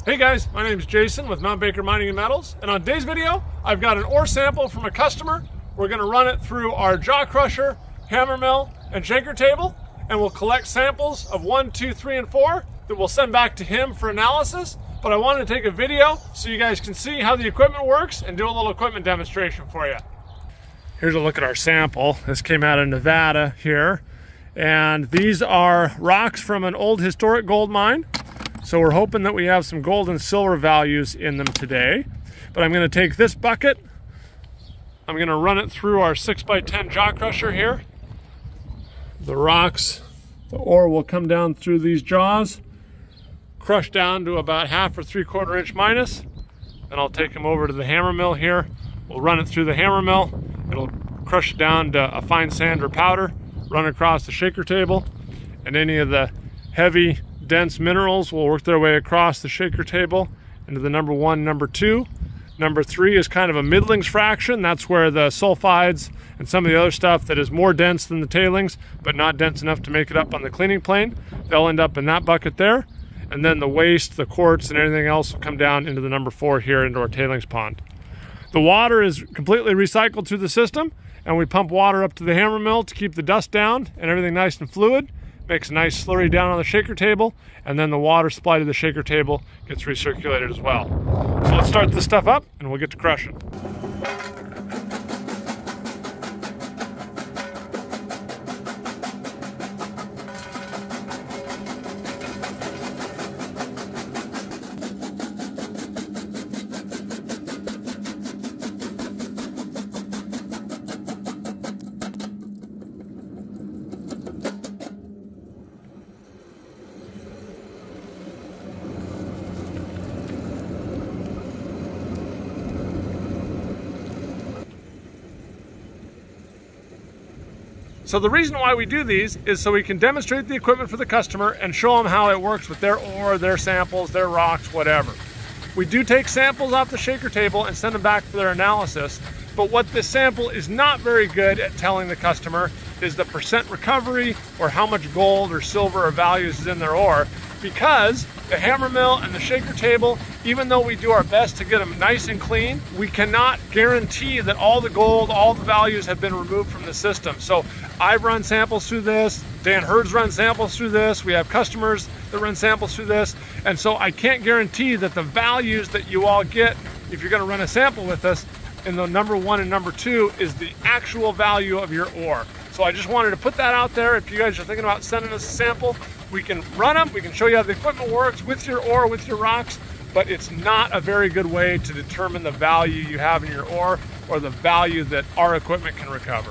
Hey guys, my name is Jason with Mount Baker Mining and Metals, and on today's video, I've got an ore sample from a customer. We're going to run it through our jaw crusher, hammer mill, and shaker table, and we'll collect samples of 1, 2, 3, and 4 that we'll send back to him for analysis. But I wanted to take a video so you guys can see how the equipment works and do a little equipment demonstration for you. Here's a look at our sample. This came out of Nevada here, and these are rocks from an old historic gold mine. So we're hoping that we have some gold and silver values in them today. But I'm going to take this bucket, I'm going to run it through our 6x10 jaw crusher here. The rocks, the ore will come down through these jaws, crush down to about 1/2 or 3/4 inch minus. Then I'll take them over to the hammer mill here. We'll run it through the hammer mill. It'll crush it down to a fine sand or powder, run across the shaker table, and any of the heavy dense minerals will work their way across the shaker table into the number 1, number 2. Number 3 is kind of a middlings fraction. That's where the sulfides and some of the other stuff that is more dense than the tailings, but not dense enough to make it up on the cleaning plane, they'll end up in that bucket there. And then the waste, the quartz, and everything else will come down into the number 4 here into our tailings pond. The water is completely recycled through the system, and we pump water up to the hammer mill to keep the dust down and everything nice and fluid. Makes a nice slurry down on the shaker table, and then the water supply to the shaker table gets recirculated as well. So let's start this stuff up and we'll get to crushing. So the reason why we do these is so we can demonstrate the equipment for the customer and show them how it works with their ore, their samples, their rocks, whatever. We do take samples off the shaker table and send them back for their analysis, but what this sample is not very good at telling the customer is the percent recovery or how much gold or silver or values is in their ore, because the hammer mill and the shaker table, even though we do our best to get them nice and clean, we cannot guarantee that all the gold, all the values have been removed from the system. So I've run samples through this, Dan Hurd's run samples through this, we have customers that run samples through this, and so I can't guarantee that the values that you all get if you're gonna run a sample with us in the number 1 and number 2 is the actual value of your ore. So I just wanted to put that out there. If you guys are thinking about sending us a sample, we can run them, we can show you how the equipment works with your ore, with your rocks, but it's not a very good way to determine the value you have in your ore or the value that our equipment can recover.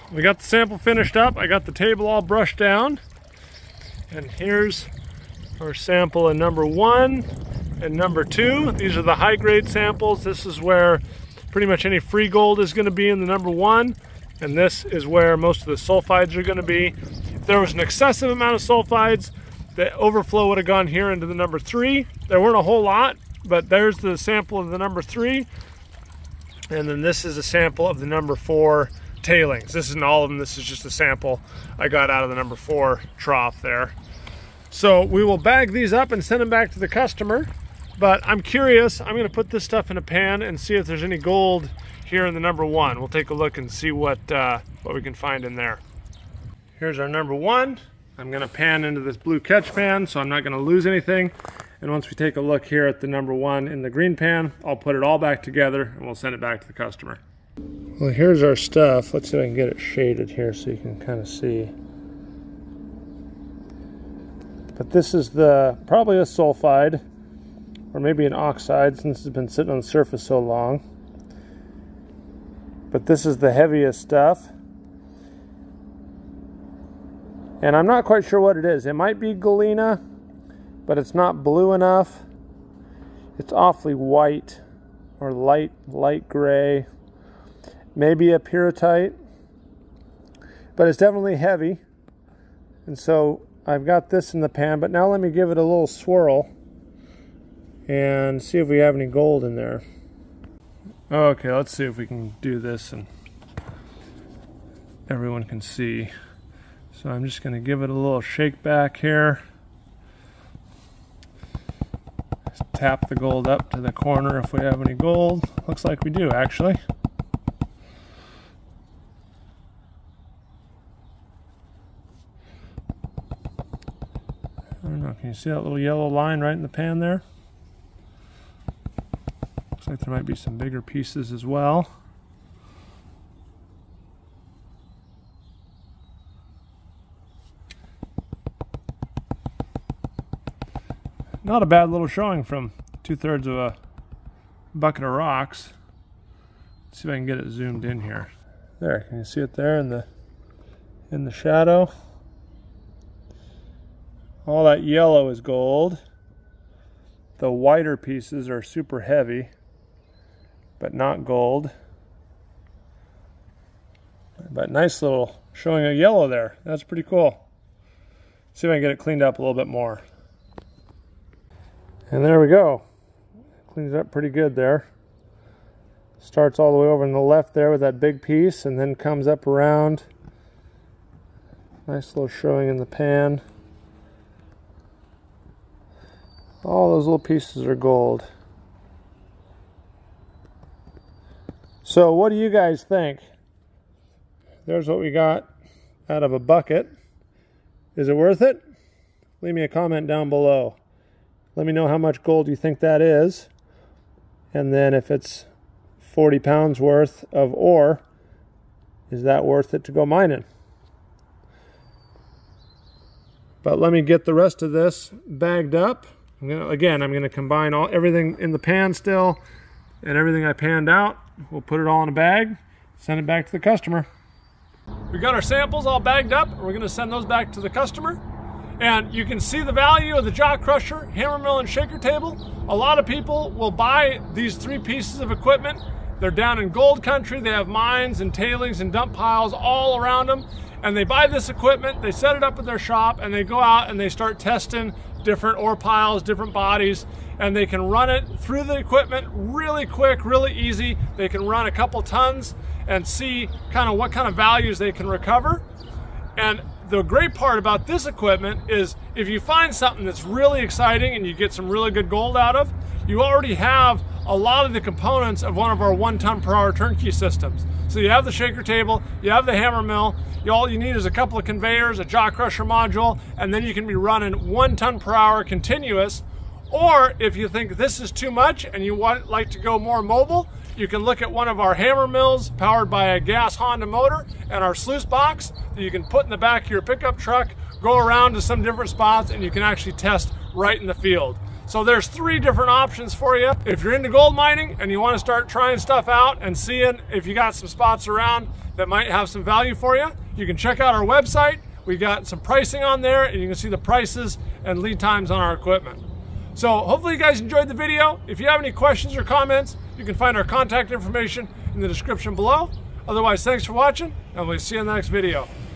we got the sample finished up. I got the table all brushed down. And here's our sample in number 1 and number 2. These are the high grade samples. This is where pretty much any free gold is going to be in the number 1. And this is where most of the sulfides are going to be. If there was an excessive amount of sulfides, the overflow would have gone here into the number 3. There weren't a whole lot, but there's the sample of the number 3. And then this is a sample of the number 4 tailings. This isn't all of them. This is just a sample I got out of the number 4 trough there. So we will bag these up and send them back to the customer. But I'm curious. I'm going to put this stuff in a pan and see if there's any gold here in the number 1. We'll take a look and see what we can find in there. Here's our number 1. I'm going to pan into this blue catch pan, so I'm not going to lose anything. And once we take a look here at the number 1 in the green pan, I'll put it all back together and we'll send it back to the customer. Well, here's our stuff. Let's see if I can get it shaded here so you can kind of see. But this is probably a sulfide, or maybe an oxide since it's been sitting on the surface so long. But this is the heaviest stuff. And I'm not quite sure what it is. It might be galena, but it's not blue enough. It's awfully white or light gray. Maybe a pyrrhotite, but it's definitely heavy. And so I've got this in the pan, but now let me give it a little swirl and see if we have any gold in there. Okay, let's see if we can do this and everyone can see. So I'm just going to give it a little shake back here. Just tap the gold up to the corner if we have any gold. Looks like we do, actually. I don't know, can you see that little yellow line right in the pan there? Looks like there might be some bigger pieces as well. Not a bad little showing from 2/3 of a bucket of rocks. Let's see if I can get it zoomed in here. There, can you see it there in the shadow? All that yellow is gold. The whiter pieces are super heavy, but not gold. But nice little showing of yellow there. That's pretty cool. See if I can get it cleaned up a little bit more. And there we go. Cleans it up pretty good there. Starts all the way over on the left there with that big piece and then comes up around. Nice little showing in the pan. All those little pieces are gold. So what do you guys think? There's what we got out of a bucket. Is it worth it? Leave me a comment down below. Let me know how much gold you think that is. And then if it's 40 pounds worth of ore, is that worth it to go mining? But let me get the rest of this bagged up. I'm going to combine everything in the pan still and everything I panned out. We'll put it all in a bag, send it back to the customer. We got our samples all bagged up. We're going to send those back to the customer. And you can see the value of the jaw crusher, hammer mill, and shaker table. A lot of people will buy these 3 pieces of equipment. They're down in gold country. They have mines and tailings and dump piles all around them. And they buy this equipment, they set it up at their shop, and they go out and they start testing different ore piles, different bodies, and they can run it through the equipment really quick, really easy. They can run a couple tons and see kind of what kind of values they can recover. And the great part about this equipment is if you find something that's really exciting and you get some really good gold out of, you already have a lot of the components of one of our 1 ton per hour turnkey systems. So you have the shaker table, you have the hammer mill, all you need is a couple of conveyors, a jaw crusher module, and then you can be running 1 ton per hour continuous. Or if you think this is too much and you like to go more mobile, you can look at one of our hammer mills powered by a gas Honda motor and our sluice box that you can put in the back of your pickup truck, go around to some different spots, and you can actually test right in the field. So there's 3 different options for you. If you're into gold mining and you want to start trying stuff out and seeing if you got some spots around that might have some value for you, you can check out our website. We got some pricing on there, and you can see the prices and lead times on our equipment. So hopefully you guys enjoyed the video. If you have any questions or comments, you can find our contact information in the description below. Otherwise, thanks for watching, and we'll see you in the next video.